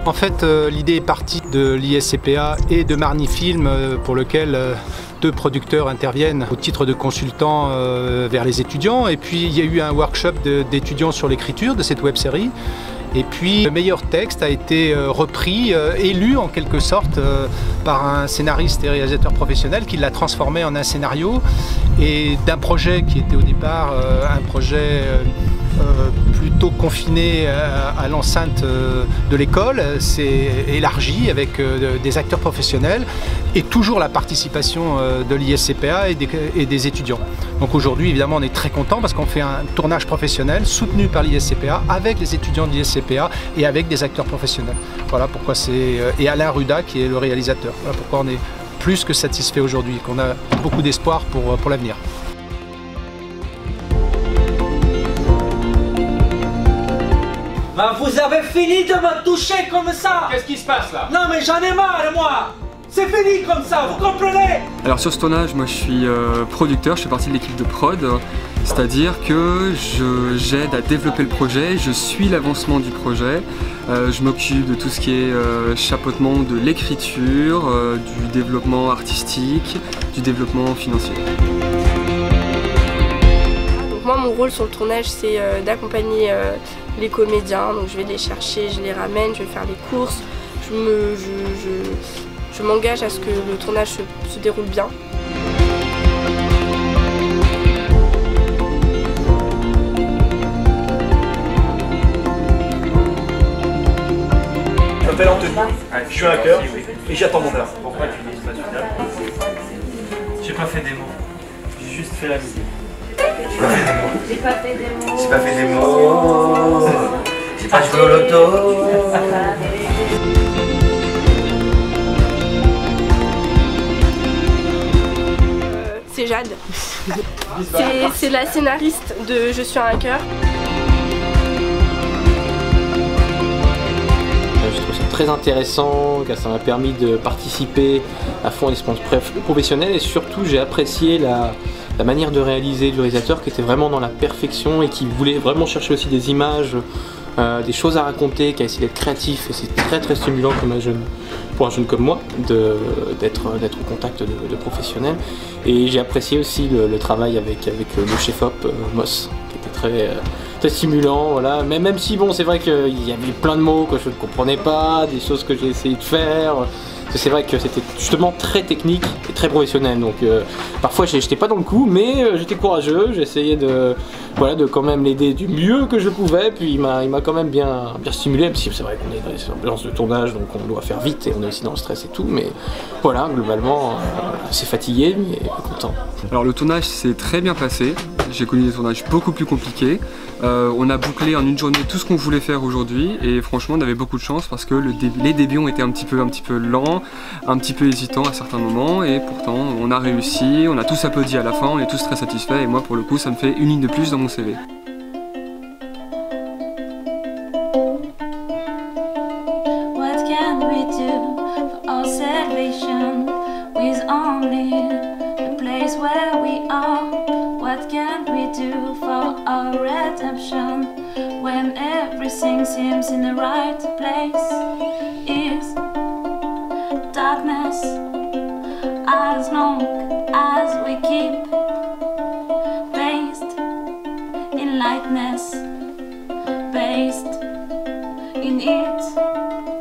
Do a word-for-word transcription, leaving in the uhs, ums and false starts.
En fait, euh, l'idée est partie de l'I S C P A et de Marny Film, euh, pour lequel euh, deux producteurs interviennent au titre de consultants euh, vers les étudiants. Et puis il y a eu un workshop d'étudiants sur l'écriture de cette web-série. Et puis le meilleur texte a été euh, repris, euh, élu en quelque sorte euh, par un scénariste et réalisateur professionnel qui l'a transformé en un scénario. Et d'un projet qui était au départ euh, un projet euh, euh, plutôt confiné à, à l'enceinte euh, de l'école, c'est élargi avec euh, des acteurs professionnels et toujours la participation euh, de l'I S C P A et des, et des étudiants. Donc aujourd'hui évidemment on est très content parce qu'on fait un tournage professionnel soutenu par l'I S C P A avec les étudiants de l'I S C P A et avec des acteurs professionnels. Voilà pourquoi c'est... Et Alain Ruda qui est le réalisateur. Voilà pourquoi on est plus que satisfait aujourd'hui, qu'on a beaucoup d'espoir pour, pour l'avenir. Ben vous avez fini de me toucher comme ça. Qu'est-ce qui se passe là? Non mais j'en ai marre moi. C'est fini comme ça, vous comprenez? Alors sur ce tournage, moi je suis euh, producteur, je fais partie de l'équipe de prod, c'est-à-dire que j'aide à développer le projet, je suis l'avancement du projet, euh, je m'occupe de tout ce qui est euh, chapeautement de l'écriture, euh, du développement artistique, du développement financier. Donc moi mon rôle sur le tournage c'est euh, d'accompagner euh, les comédiens, donc je vais les chercher, je les ramène, je vais faire les courses, je me... Je, je... Je m'engage à ce que le tournage se, se déroule bien. Je m'appelle Anthony, ouais, je suis un hacker et j'attends mon heure. Pourquoi tu dis pas tout à l'heure? J'ai pas fait des mots, j'ai juste fait la musique. J'ai pas fait des mots. J'ai pas fait des mots. J'ai pas joué au loto. C'est Jade. C'est la scénariste de Je suis un hacker. Je trouve ça très intéressant, car ça m'a permis de participer à fond à l'expérience professionnelle et surtout j'ai apprécié la, la manière de réaliser du réalisateur qui était vraiment dans la perfection et qui voulait vraiment chercher aussi des images, euh, des choses à raconter, qui a essayé d'être créatif et c'est très très stimulant comme un jeune, pour un jeune comme moi d'être au contact de, de professionnels. Et j'ai apprécié aussi le, le travail avec, avec le chef-op euh, Moss, qui était très, euh, très stimulant. Voilà. Mais même si bon, c'est vrai qu'il y avait plein de mots que je ne comprenais pas, des choses que j'ai essayé de faire. C'est vrai que c'était justement très technique et très professionnel. Donc euh, parfois j'étais pas dans le coup, mais euh, j'étais courageux. J'essayais de, voilà, de quand même l'aider du mieux que je pouvais. Puis il m'a quand même bien, bien stimulé, même si c'est vrai qu'on est dans les ambulances de tournage, donc on doit faire vite et on est aussi dans le stress et tout. Mais voilà, globalement, euh, assez fatigué, mais content. Alors le tournage s'est très bien passé. J'ai connu des tournages beaucoup plus compliqués. Euh, on a bouclé en une journée tout ce qu'on voulait faire aujourd'hui et franchement on avait beaucoup de chance parce que le dé les débuts ont été un petit peu, un petit peu lents, un petit peu hésitants à certains moments et pourtant on a réussi, on a tous applaudi à la fin, on est tous très satisfaits et moi pour le coup ça me fait une ligne de plus dans mon C V. What can we do for our salvation with only the place where we are? What can we do for our redemption when everything seems in the right place? Is darkness as long as we keep based in lightness, based in it?